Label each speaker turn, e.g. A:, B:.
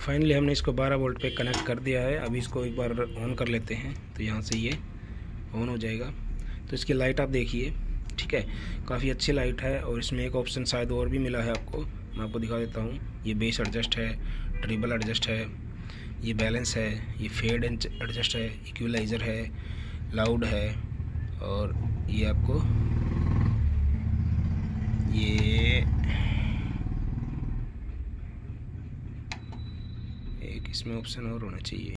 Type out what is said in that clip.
A: Finally हमने इसको 12 volt पे कनेक्ट कर दिया है। अभी इसको एक बार ऑन कर लेते हैं तो यहाँ से ये ऑन हो जाएगा। तो इसकी लाइट आप देखिए, ठीक है, काफ़ी अच्छी लाइट है। और इसमें एक ऑप्शन शायद और भी मिला है आपको, मैं आपको दिखा देता हूँ। ये बेस एडजस्ट है, ट्रिबल एडजस्ट है, ये बैलेंस है, ये फेड एडजस्ट है, इक्वलाइज़र है, लाउड है, और ये आपको ये एक इसमें ऑप्शन और होना चाहिए।